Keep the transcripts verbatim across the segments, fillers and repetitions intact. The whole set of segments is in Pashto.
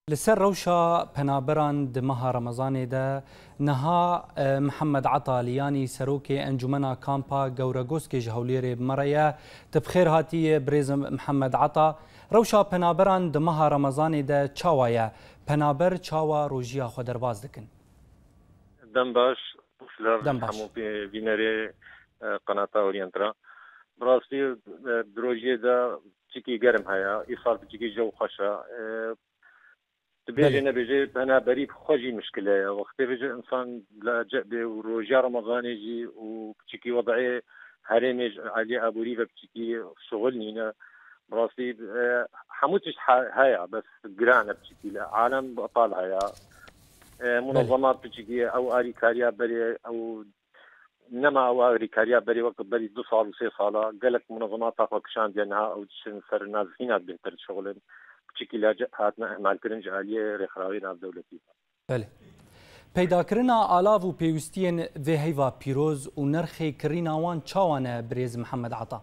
لسر روشا پنابران دمها رمضان ده نها محمد عطا لیانی سروک انجمنا کامپا گورگوسک جهولیر مریا تبخیر هاتی برز محمد عطا روشا پنابران دمها رمضان ده چاوایا پنابر چاوا روجیا خودر باز دکن دم باش دم باش همو بینری قناة اورینترا براستی دروجی ده چیکی گرم هیا ایصال چیکی جو خوشا تبيجي نبيجي أنا بريب خوجي مشكلة وقت بيجي إنسان لجأبه ورجع رمضان يجي وبتشكي وضعي هرمج علي أبو ريبة بتشكي شغلنينا براسي حموتش هيا بس جرانا بتشكي عالم بطال هيا منظمات بتشكي أو أريكاريا بري أو نما أو أريكاريا بري وقت بري دو صال وسي صالة قالك منظمات تاخوكشان ديالها أو تشن سر الناس هنا بنتر شغلن چکی لاجئ هاتنا اعمال کردن جعلیه رخراوی ناف دولتی. بله. پیدا کرنا آلاو و پیوستین و هیوا پیروز و نرخی کرینا وان چاوانه بریز محمد عطا.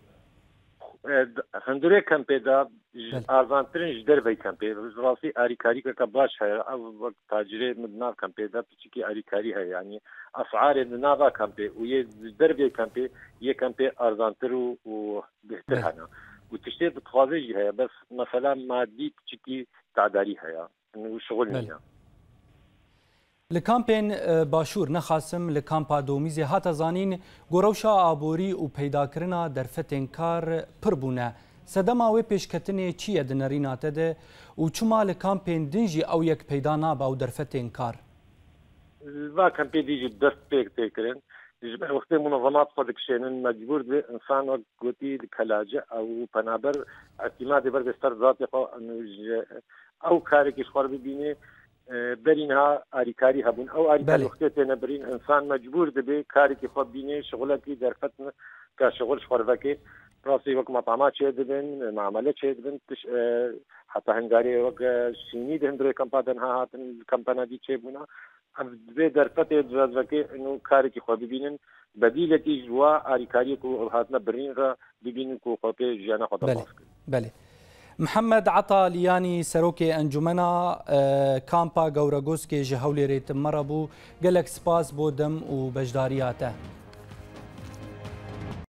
هندوره کم پیدا آزان ترین جدر بی کم پیدا. راسی آریکاری که باش هست. او تاجره مدناف کم پیدا پیچکی آریکاری هست. یعنی اسعار مدنافا کم پیدا. و یه جدر بی کم پیدا. یه کم پیدا آزان ترو و بهتر هنا. وتشتي بتخاذيجي هي بس مثلا مادي بتشكي تعداري هي انه شغل نيا لكامبين باشور نخاسم لكامبا دوميزي هاتا زانين غوروشا ابوري و پیدا کرنا درفتن کار پربونه سدما و پیشکتنی چی دنرینا تده و چما لكامبين دنجي او یک پیدا ناب او درفتن کار وا كامبي ديجي دست بيك تكرن وقتی منظمات خودک شنن مجبور به انسان و گوتی کلاجه او پنابر اعتماد بر بستر ذاتی خو او کاری که خور ببینه برینها آریکاری هبون او آریکاری وقتی تنبرین انسان مجبور به کاری که خود بینه شغلتی در فتن که شغل خور وکی راسي وقت مطعمات شيء دبن معاملات شيء دبن حتى هنغاري وقت شيني دهندري كمبادن ها هاتن كمبانا دي شيء بنا به در فتح جزاكي انه كاري خو ببينن بديلتي جوا اريكاري كو هاتنا برين را ببينن كو خطي جانا خطا بله بله محمد عطا لياني سروكي انجمنا كامبا غورغوسكي جهولي ريت مربو قالك سباس بودم وبجدارياته